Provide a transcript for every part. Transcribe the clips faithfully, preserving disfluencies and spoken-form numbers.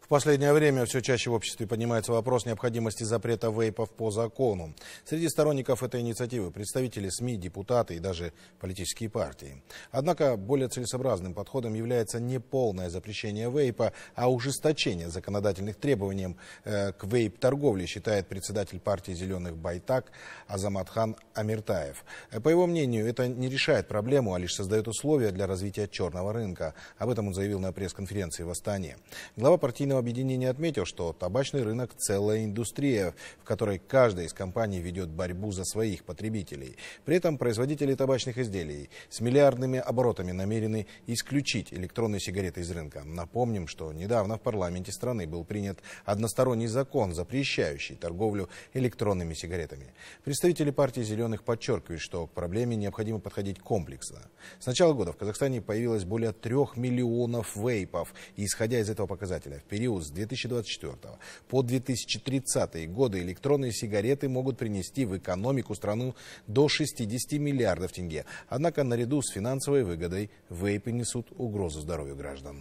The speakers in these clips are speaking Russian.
В последнее время все чаще в обществе поднимается вопрос необходимости запрета вейпов по закону. Среди сторонников этой инициативы представители СМИ, депутаты и даже политические партии. Однако более целесообразным подходом является не полное запрещение вейпа, а ужесточение законодательных требований э, к вейп-торговле, считает председатель партии «Зеленых» Байтак Азаматхан Амиртаев. По его мнению, это не решает проблему, а лишь создает условия для развития черного рынка. Об этом он заявил на пресс-конференции в Астане. Глава партийного объединения отметил, что табачный рынок – целая индустрия, в которой каждая из компаний ведет борьбу за своих потребителей. При этом производители табачных изделий с миллиардными оборотами намерены исключить электронные сигареты из рынка. Напомним, что недавно в парламенте страны был принят односторонний закон, запрещающий торговлю электронными сигаретами. Представители партии «Зеленых» подчеркивают, что к проблеме необходимо подходить комплексно. С начала года в Казахстане появилось более трех миллионов вейпов, и исходя из этого показателя, в период с две тысячи двадцать четвёртого по две тысячи тридцатый годы электронные сигареты могут принести в экономику страны до шестидесяти миллиардов тенге. Однако наряду с финансовой выгодой вейпы несут угрозу здоровью граждан.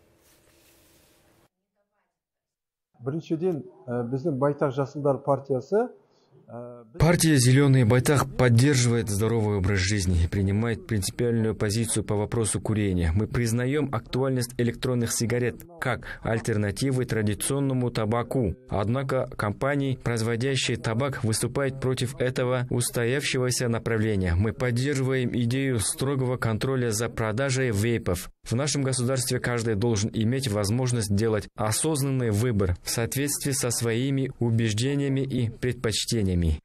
Партия «Зеленые» Байтак поддерживает здоровый образ жизни и принимает принципиальную позицию по вопросу курения. Мы признаем актуальность электронных сигарет как альтернативы традиционному табаку. Однако компании, производящие табак, выступают против этого устоявшегося направления. Мы поддерживаем идею строгого контроля за продажей вейпов. В нашем государстве каждый должен иметь возможность делать осознанный выбор в соответствии со своими убеждениями и предпочтениями.